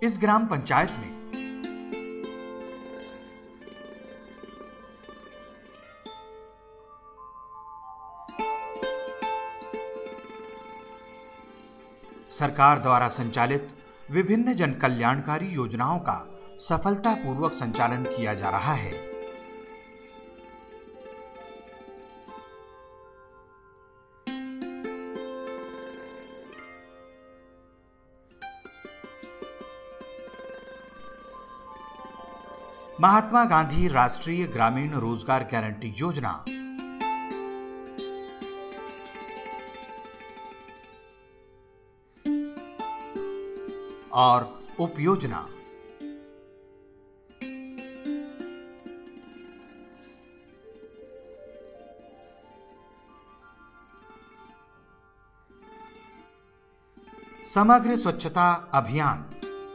इस ग्राम पंचायत में सरकार द्वारा संचालित विभिन्न जन कल्याणकारी योजनाओं का सफलतापूर्वक संचालन किया जा रहा है। महात्मा गांधी राष्ट्रीय ग्रामीण रोजगार गारंटी योजना और उपयोजना समग्र स्वच्छता अभियान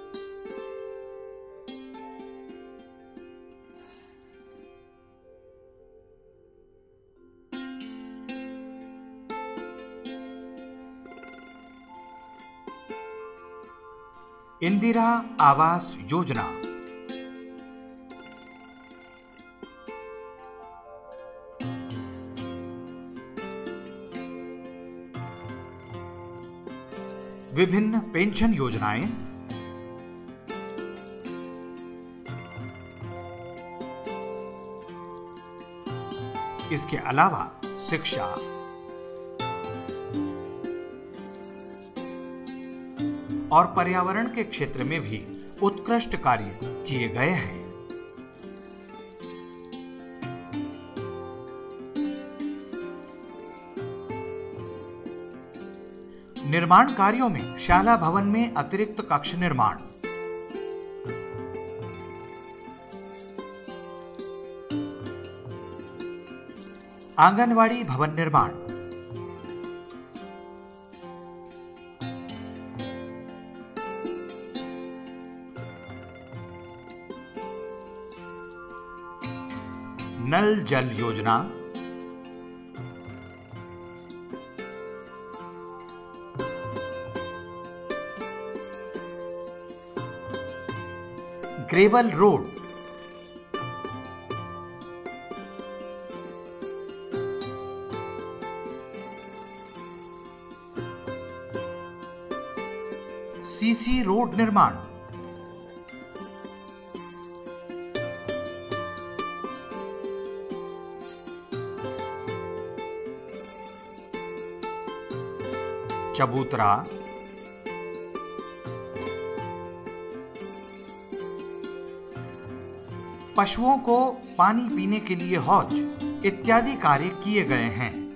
इंदिरा आवास योजना विभिन्न पेंशन योजनाएं इसके अलावा शिक्षा और पर्यावरण के क्षेत्र में भी उत्कृष्ट कार्य किए गए हैं। निर्माण कार्यों में शाला भवन में अतिरिक्त कक्ष निर्माण, आंगनवाड़ी भवन निर्माण, नल जल योजना, ग्रेवल रोड, सीसी रोड निर्माण, चबूतरा, पशुओं को पानी पीने के लिए हौज इत्यादि कार्य किए गए हैं।